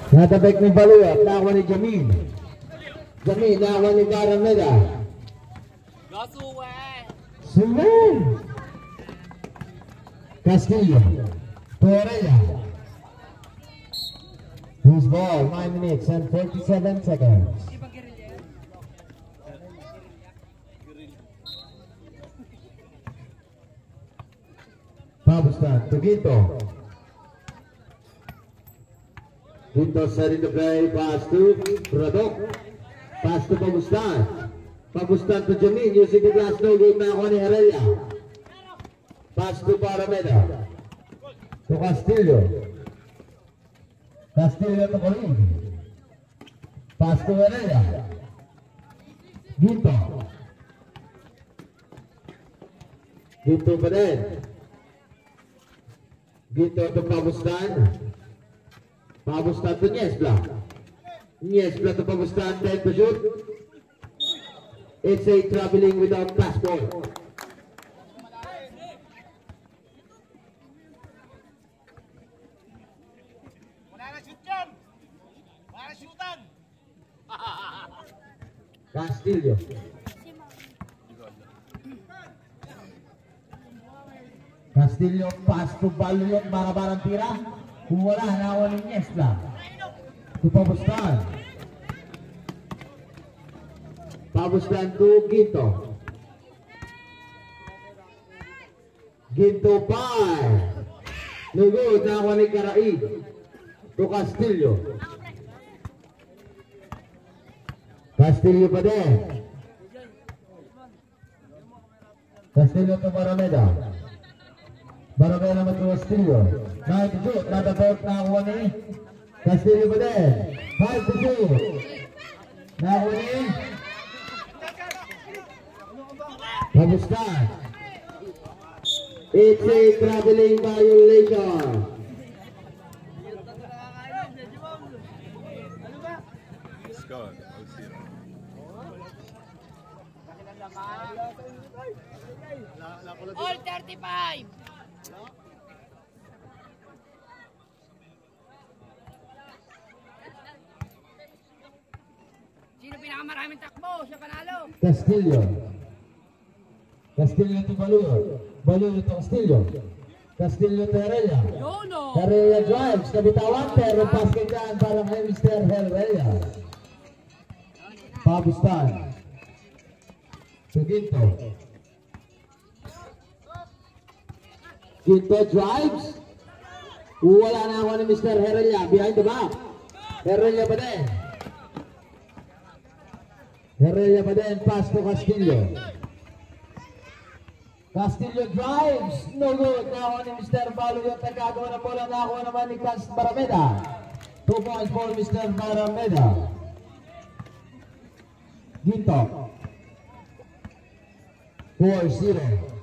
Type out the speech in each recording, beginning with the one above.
Natabek ni Baluat, nakuha ni Jamin. Jamin, nakuha ni Barameda. Suwe! Castillo. Torreya. Who's ball? 9 minutes and 47 seconds. Pabustan, Tugito. Ginto sari the play, pass to Bradok. Pass to Pabustan. Pabustan to Jamin, using the glass no good na ako ni Heredia. Pass to Barameda. To Castillo. Castillo to Colin. Pass to Heredia. Ginto. Ginto pa din. Ginto to Pabustan. Pabustan to Niesbla. Niesbla to Pabustan, 10 to shoot. It's a traveling without passport. Castillo. Castillo pass to Baluyot, bara-barang tira. Kung wala, nakuha ni Niesbla. To Pabustan. Pabustan to Ginto. Ginto by. No good, nakuha ni Karaig. To Castillo. Castillo pa din. Castillo to Barameda. Barameda naman to Castillo. 9 to shoot, natabot nakuha ni Castillo pa din. 5 to shoot. Nakuha ni Pabustan. It's a traveling violation. All 35. Sino pinakamaraming takbo? Siya panalo. Castillo. Castillo to Baluyot. Baluyot to Castillo. Castillo to Heredia. Heredia drives, nabitawan, pero pass kay dyan para kay Mr. Heredia. Pabustan. To Ginto. Ginto drives. Wala na ako ni Mr. Heredia. Behind the back. Heredia pa din. Heredia pa din. Pass to Castillo. Castillo drives. No good. Nakuha ni Mr. Baluyot. Nagkagawa na bola. Nakuha naman ni Barameda. 2 points for Mr. Barameda. Ginto. 4-0.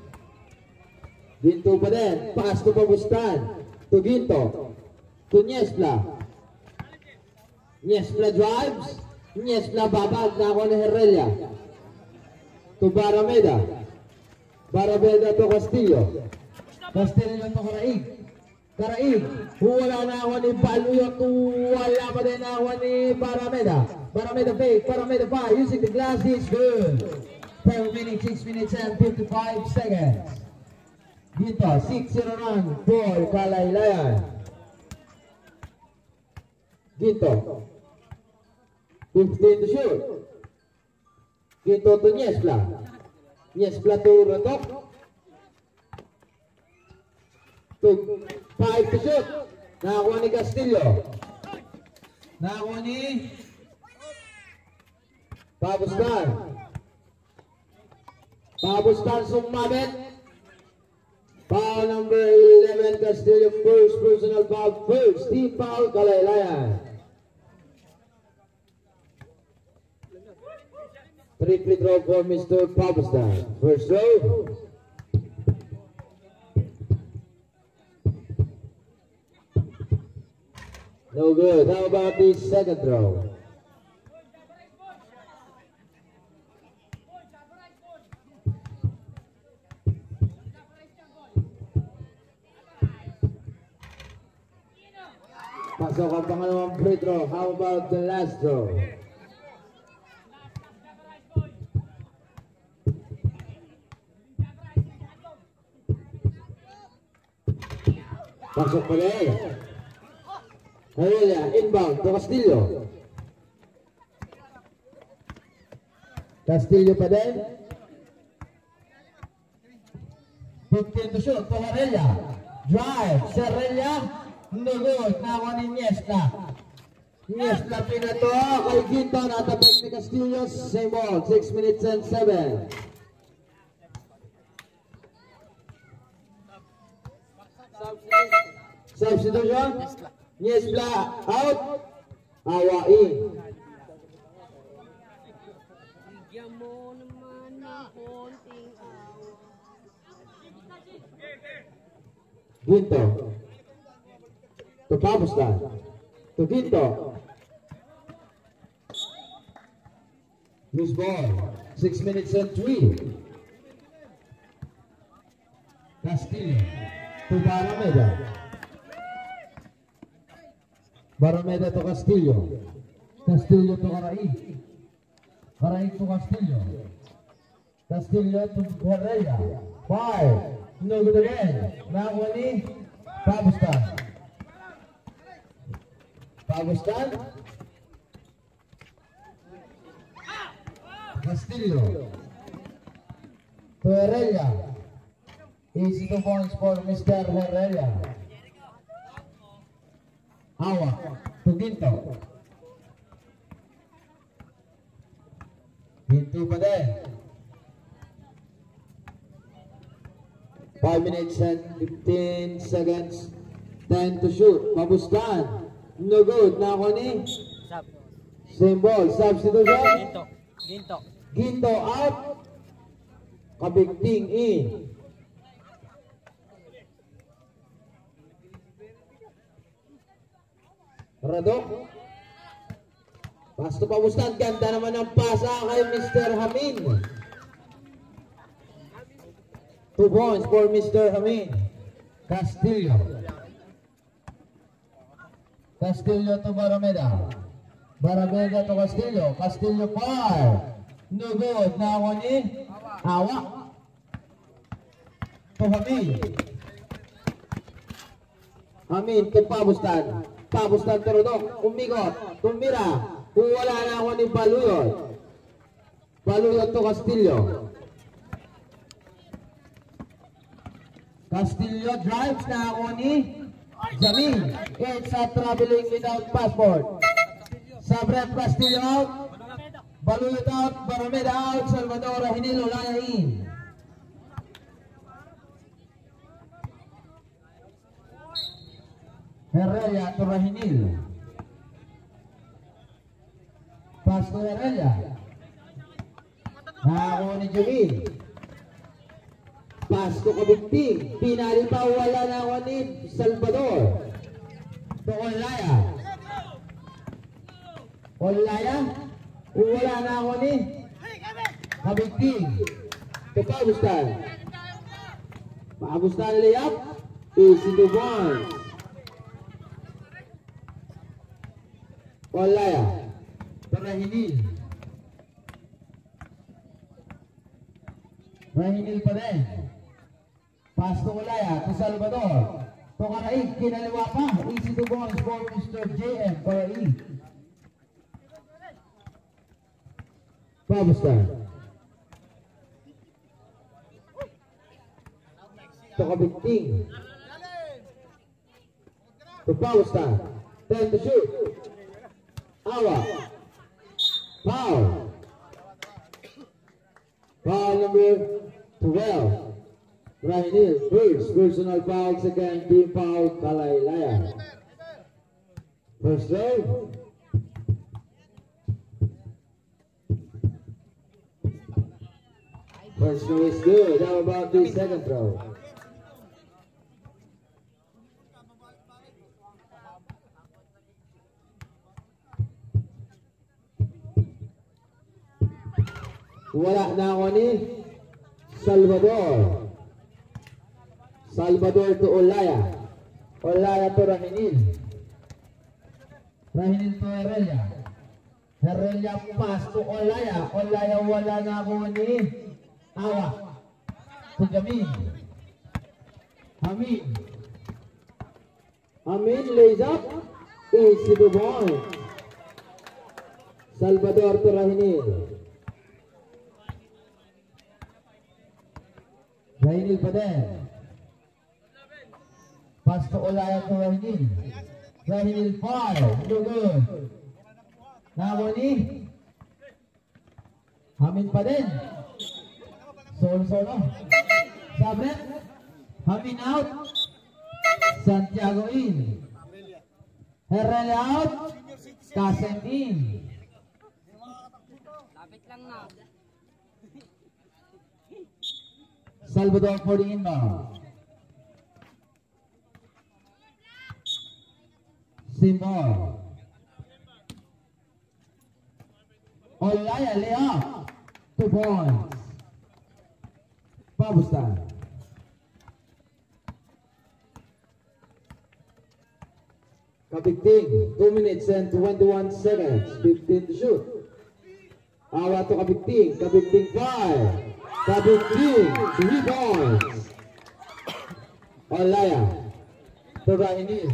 Ginto pa din. Pass to Pabustan. To Ginto. To Niesbla. Niesbla drives. Niesbla babag. Nakuha ni Heredia. To Barameda. Barameda to Castillo. Castillo to Karaig. Karaig. Wala na ako ni Baluyot. Wala pa din ako ni Barameda. Barameda fake. Barameda 5. Using the glass is good. 12 minutes, 6 minutes and 55 seconds. Ginto, 6-0 run for Kalaylayan. Ginto. 15 to shoot. Ginto to Niesbla. Niesbla to Rodok. 5 to shoot. Nakakuha ni Castillo. Nakakuha ni Pabustan. Pabustan sumabit. Foul number 11, Castillo, first personal foul, first team foul, Kalaylayan. 3 free throw for Mr. Pabustan. First throw. No good. How about the second throw? Pasok ang pangalawang free throw. How about the last throw? Pasok pa rin. Herelia, inbound to Castillo. Castillo pa din. 15 to shoot to Herelia. Drive sa Herelia. No good. Nakuha ni Niesla. Niesla pinato kay Ginto. Natabag ni Castillo. Same ball. 6 minutes and 7. Substitution. Niesla out. Awain. Bigyan mo naman ng konting Ginto. To Pabustan. To Ginto. Loose ball. 6 minutes and 3. Castillo. To Barameda. Barameda to Castillo. Castillo to Caraig. Caraig to Castillo. Castillo to Herrera. 5. No good again. Nakuha ni Pabustan. Pabustan. Castillo. To Herrera. Easy 2 points for Mr. Herrera. Awa. To Ginto. Ginto pa din. 5 minutes and 15 seconds. 10 to shoot. Pabustan. No good. Nakuha ni Sub. same ball. Substitution. Ginto. Ginto out. Kabigting in. Radok. Pasto Pabustan. Ganda naman ang pasa kay Mr. Hamin. 2 points for Mr. Hamin. Castillo. Castillo to Barameda. Barameda to Castillo. Castillo far. No good. Nakuha ni Awa. To Hamin. Hamin to Pabustan. Pabustan to Rodok. Umikot. Tumira. Kung wala na ako ni Baluyot. Baluyot to Castillo. Castillo drives na ako ni Jamil. It's a traveling without passport. Sabrep Castillo out. Baluyot out. Barameda out. Salvador Rahinil Olaya in. Herrera to Rahinil. Pass to Herrera. Ako ni Jamil. Pass to Kabigting. Pinali pa, wala na ako ni Salvador. To Olaya. Olaya. Wala na ako ni Kabigting. To Pabustan. Pabustan layup. Easy to one. Olaya. To Rahinil. Rahinil pa rin. Pass to Olaya, to Salvador. To Caraig, kinaliwa pa. Easy to balls for Mr. JM Caraig. Pabustan. To Kabigting. To Pabustan. 10 to shoot. Awa. Foul. Foul number 12. Rahinil, first personal foul, second team foul, Kalaylaya. First row. First row is good. How about the second row? Wala na ako ni Salvador. Salvador to Olaya. Olaya to Rahinil. Rahinil to Herelia. Herelia pass to Olaya. Olaya wala na ako ni Awa. To Jamin. Amin. Amin lays up. Easy to point. Salvador to Rahinil. Rahinil pa din. Pass to Olaya to Rahinil. Rahinil fire. No good. Nako ni Amin pa din. Solo. Sabret. Amin out. Santiago in. Herelia out. Kasem in. Lapit lang na. Salvador for the inbound. Simon. Olaya lay up. 2 points. Pabustan. Kabigting, 2 minutes and 21 seconds, 15 to shoot. Awa to Kabigting, Kabigting 5. Kabigting, 3 points. Olaya to Rahinil.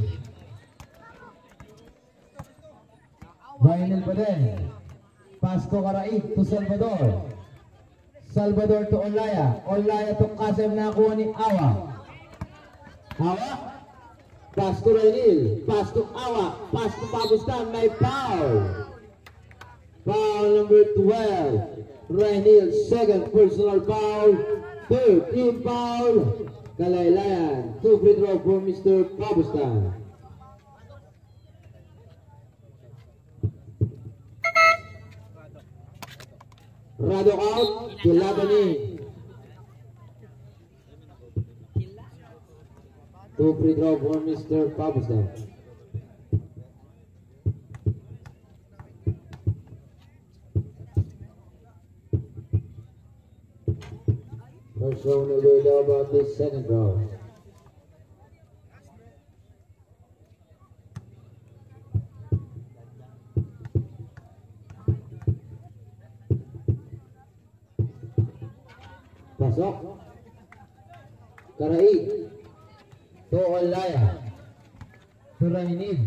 Rahinil pa din. Pass to Karaig to Salvador. Salvador to Olaya. Olaya to Kasem na kuha ni Awa. Awa. Pass to Rahinil. Pass to Awa. Pass to Pabustan. May foul. Foul number 12. Rahinil. Second personal foul. Third team foul. Kalaylayan. 2 free throw for Mr. Pabustan. Rado out, Kilabani. 2 free throw for Mr. Pabustan. First round will be about this second round. Pasok. Karaig. To Olaya. To Rahinil.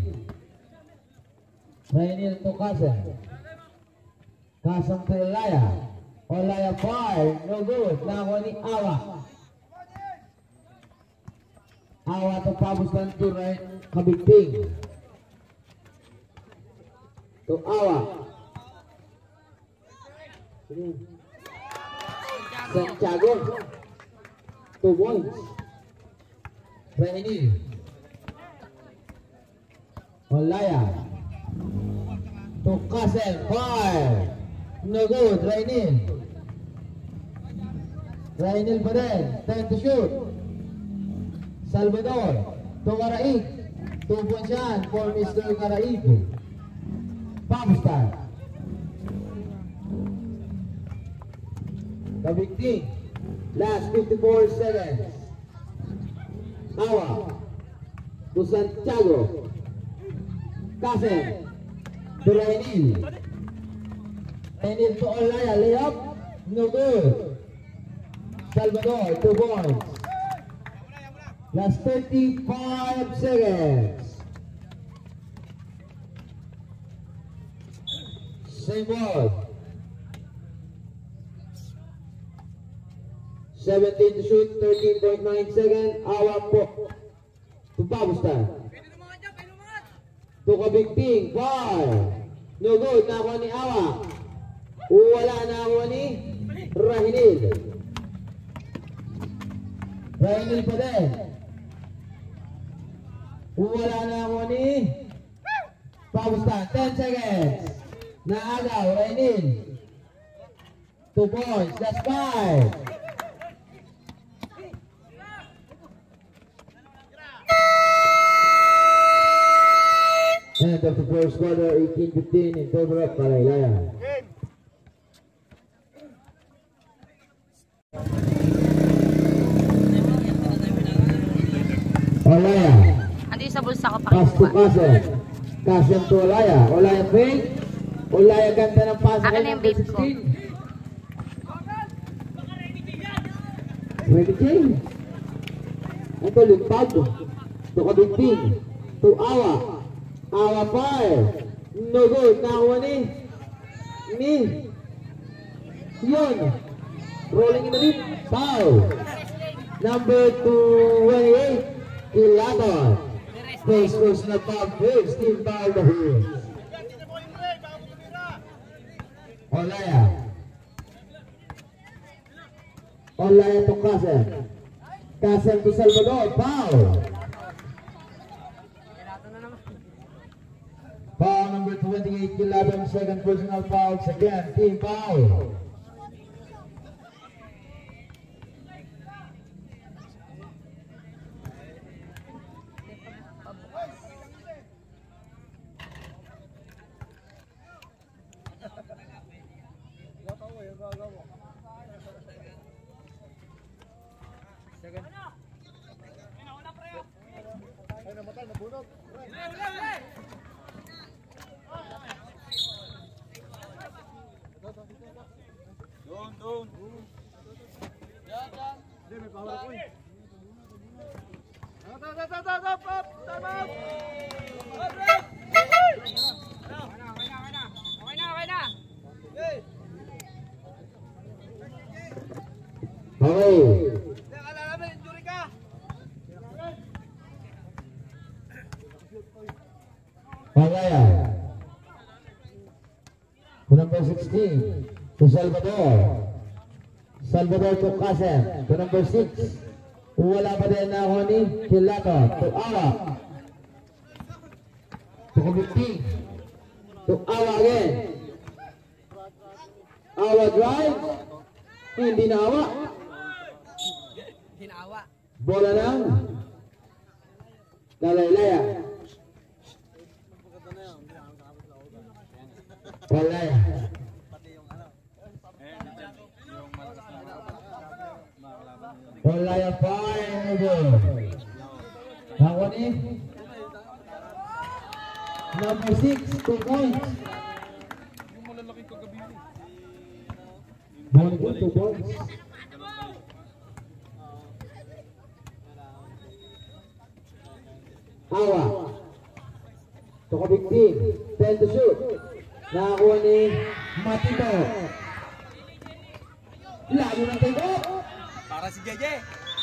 Rahinil to Kasem. Kasem to Olaya. Olaya fire. No good. Nako ni Awa. Awa to Pabustan to Kabigting. To Awa. Santiago. 2 points. Rahinil. Olaya. To Kasem. Fire. No good. Rahinil. Rahinil pa rin. Time to shoot. Salvador. To Karaig. 2 points yan for Mr. Karaig. Pabustan. Kabigting. Last 54 seconds. Awa. To Santiago. Kasem. To Rahinil. Rahinil to Olaya. Layup. No good. Salvador. 2 points. Last 35 seconds. Same board. 17 to shoot, 13.9 seconds. Awa po. To Pabustan. To Kabigting. 5. No good. Nakuha ni Awa. Wala na ako ni Rahinil. Rahinil pa din. Wala na ako ni Pabustan. 10 seconds. Naagaw. Rahinil. 2 points. That's 5. End of the first quarter, 18-15 in favor of Kalaylayan. Olaya. Andi sa bulsa ko pa. Pass to Kasem. Kasem to Olaya. Olaya fake. Olaya ganda ng pasa Akin kay na yung number vape ko. 16. Ready, Jay? Ito, limpag. To Kabigting. To Awa. Awa fire. No good. Nakakuha ni. Yun. Rolling in the lead. Foul. Number 28. Kilaton. Face personal foul. First team foul the Hills. Olaya. Olaya to Kasem. Kasem to Salvador. Foul. Foul number 28, Kilaton, second personal fouls again, team foul. Okay. Olaya. To number 16, to Salvador. Salvador to Kasem. To number 6. Wala pa din na ako ni Kilaton. To Awa. To Kabigting. To Awa again. Awa drive. Hindi na Awa. Hinawa. Bola ng Dalaylaya. Olaya. Olaya fine. Ako ni number 6, 2 points. Ball ko, 2 points. Awa. To Kabigting. 10 to shoot. Nakakuha ni Matito. Layo ng take off. Para si Jeje.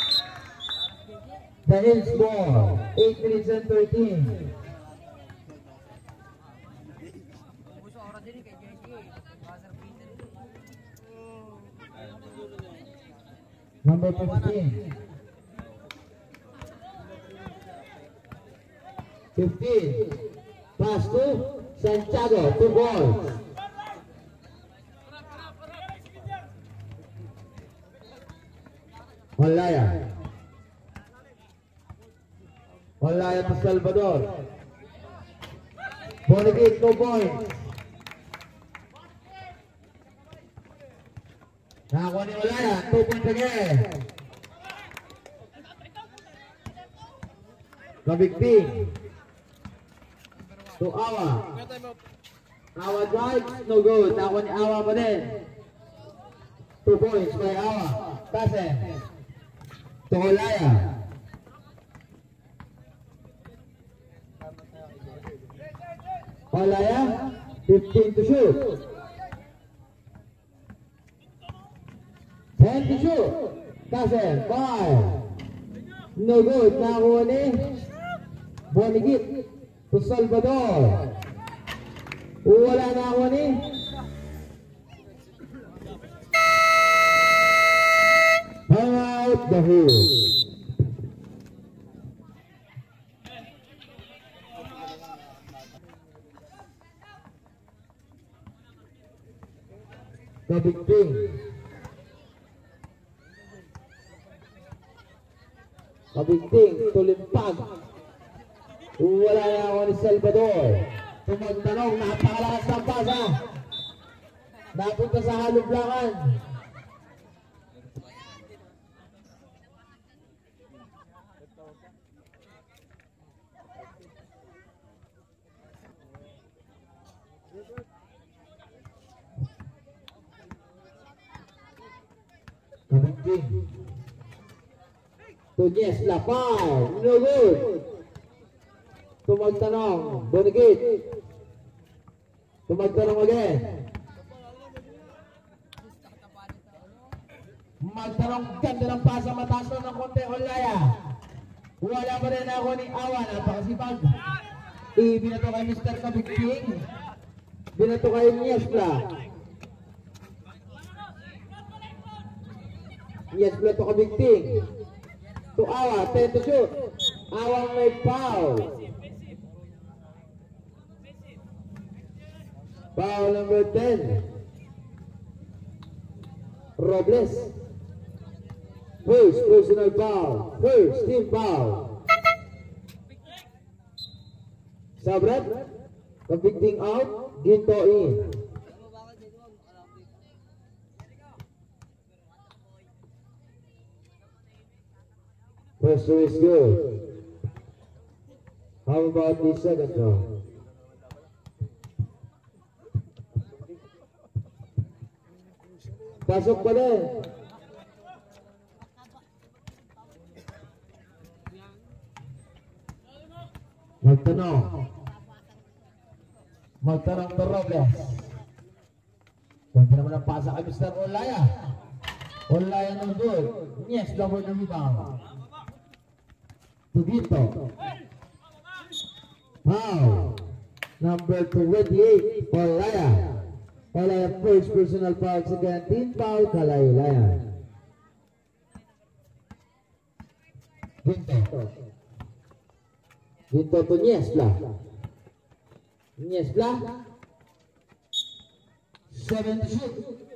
The Hills ball. 8 minutes and 13. Gusto oras din kay Jeje. Buzzer beater. Number 15. 15. Pass to Santiago. 2 balls. Olaya. Olaya to Salvador. Bonigit, 2 points. Nakakuha ni Olaya. 2 points again. Kabigting. To Awa. Awa drives, no good. Nakakuha ni Awa pa din. 2 points by Awa. Kasem. To Olaya. Olaya, 15 to shoot. 10 to shoot. Kasem, 5. No good. Nakakuha ni Bonigit to Salvador. Wala na ako ni out the hole. Kabigting. Kabigting, tulimpag. Wala na ako ni Salvador. Tumagtanong, napakalakas ng pasa. Napunta sa halublangan. Bigting. To Niesla, foul. No good. To magtanong, Bonigit. To magtanong again. Magtanong, ganda ng pasa, mataas lang ng konti, Olaya. Wala pa rin ako ni Awa, napakasipag. Binato kay Mr. Kabigting. Binato kay Niesla. Niesla to Kabigting. To Awa, 10 to shoot. Awa may foul. Foul number 10. Robles. First personal foul. First team foul. Sabrat. Kabigting out. Ginto in. First two is good. How about the second round? Pasok pa din. Magtanong to Robles. Ganda naman ang pasa kay Mr. Olaya. Olaya no good. Yes, double the rebound. Tugito. Foul. Number 28, Olaya. Olaya first personal foul, second team foul, Olaya. Ginto to Niesla. Niesla. 7 to shoot.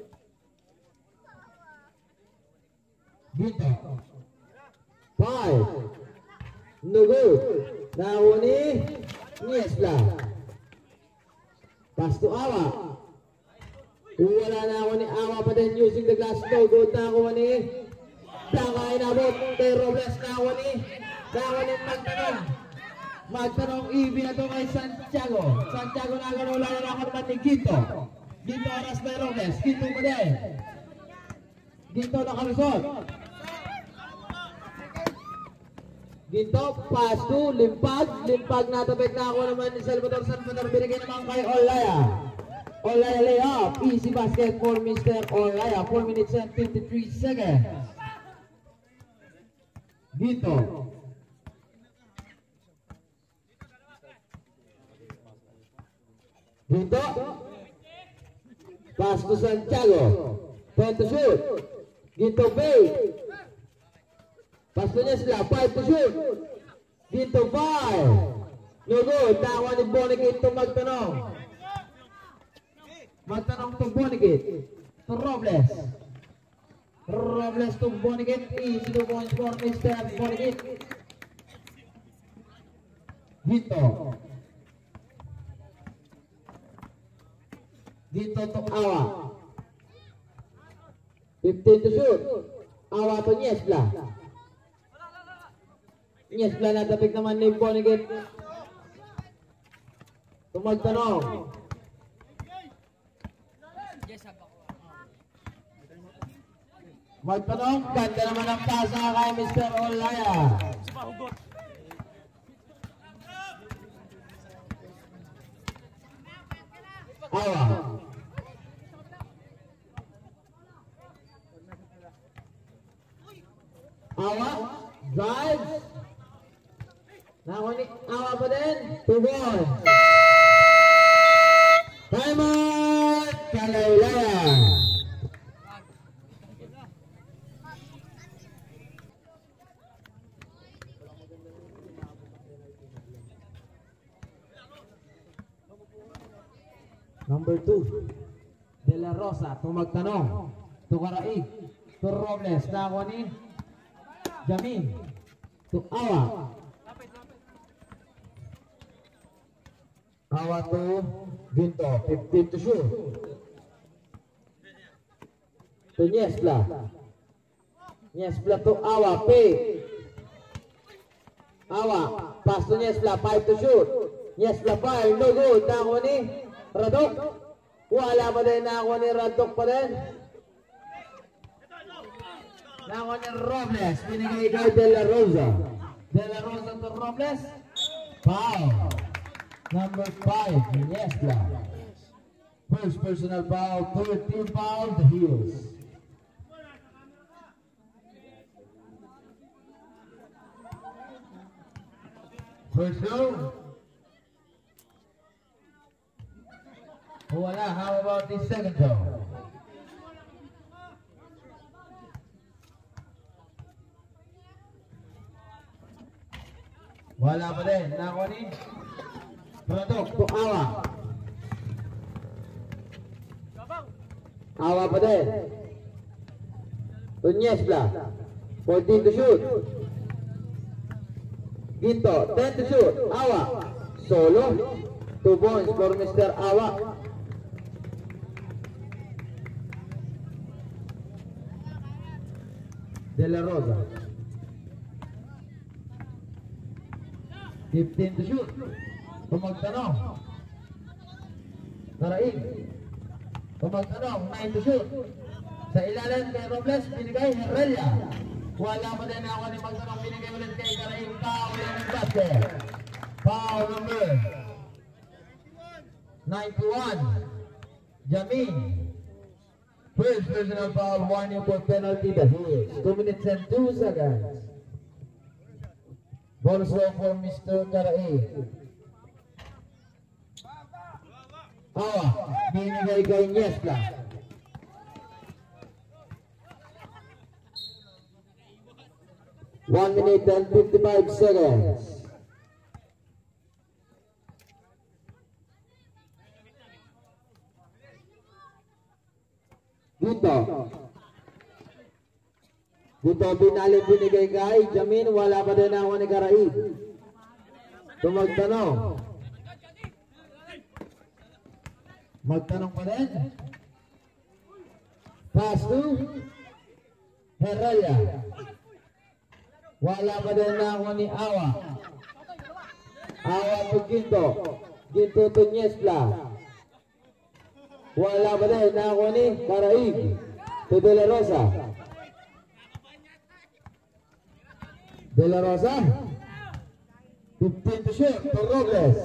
Ginto. 5. No good. Nauni Niesla. Pass to Awa. Wala na ako ni Awa pa din using the glass. No good na ako ni Plaka inabot kay Robles na ako ni Magtanong Ibi na to kay Santiago. Santiago na gano'n wala na ako naman ni Ginto. Ginto oras na Robles. Ginto pa din. Ginto nakalusot. Ginto, pass to, limpag na tapik na ako naman ni Salvador. Binigay naman kay Olaya. Olaya layup, easy basket for Mr. Olaya, 4 minutes and 53 seconds. Ginto. Ginto. Pass to Santiago. 10 to shoot. Ginto fade. Pass to Niesla, 5 to shoot. Ginto 5. No good. Tawa ni Bonigit to magtanong. Magtanong to Bonigit. To Robles. Robles to Bonigit. Easy 2 points for Mr. Bonigit. Ginto. Ginto to Awa. 15 to shoot. Awa to Niesla. Niesla na tapik naman ni Bonigit. Tumagtanong. Magtanong, ganda naman ang pasa kay Mr. Olaya. Awa. Awa, drive. Nakuni, Awa pa din. 2 points. Time out, Kalaylaya. Number 2, De La Rosa, tumagtanong, tukaraig, to Robles, nakuha Jamin, to Awa. Awa to Ginto, 15 to shoot. To Niesla. Niesla to Awa, pay. Awa, pass to Niesla, 5 to shoot. Niesla 5, no good, nakuha ni Radok. Wala pa din na ako ni Radok pa din. Nakuha ni Robles. Binigay kay De La Rosa. De La Rosa to Robles. Foul. Number 5, Niesla. First personal foul, third team foul, the Heels. First down. Wala, how about the second down? Wala pa din, nakuha ni Product to Awa. Awa pa din. To Niesla. 14 to shoot. Ginto, 10 to shoot. Awa. Solo. 2 points for Mr. Awa. De La Rosa. 15 to shoot. Pumagtanong. Karaig. Pumagtanong. 9 to shoot. Sa ilalim kay Robles, binigay Herrelia. Wala pa din ako ni Magtanong, binigay ulit kay Karaig. Foul in the basket. Foul number 91. Jamin. First personal foul, warning for penalty, the Heels. 2 minutes and 2 seconds. Bonus roll for Mr. Karaig. Awa, binigay kay Niesla. One minute and 55 seconds. Guto binalik binigay kay Jamin, wala pa din ako ni Karaig. Magtanong. Magtanong pa din. Pass to Herrelia. Wala pa din ako ni Awa. Awa to Ginto. Ginto to Niesla. Wala pa din ako ni Karaig. To De La Rosa. De La Rosa. 15 to shoot to Robles.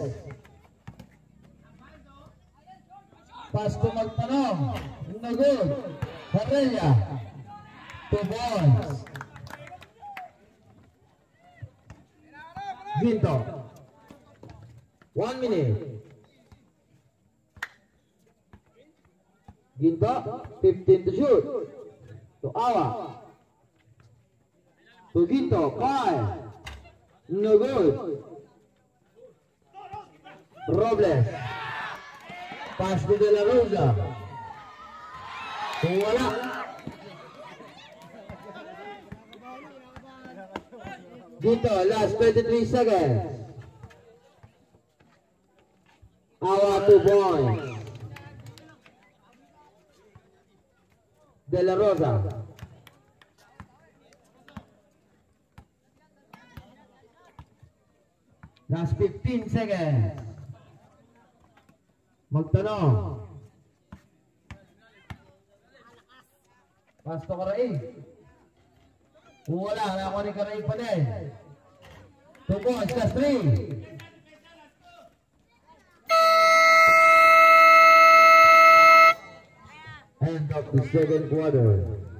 Pass to Magtanong. No good. Herrelia. 2 points. Ginto. 1 minute. Ginto. 15 to shoot. To Awa. To Ginto. 5. No good. Robles. Pass to De La Rosa. Wala. Ginto, last 23 seconds. Awa 2 points. De La Rosa. Last 15 seconds. Magtanong. Pass to Karaig. Wala, ako ni Karaig pa din. 2 points, last 3. End of the second quarter.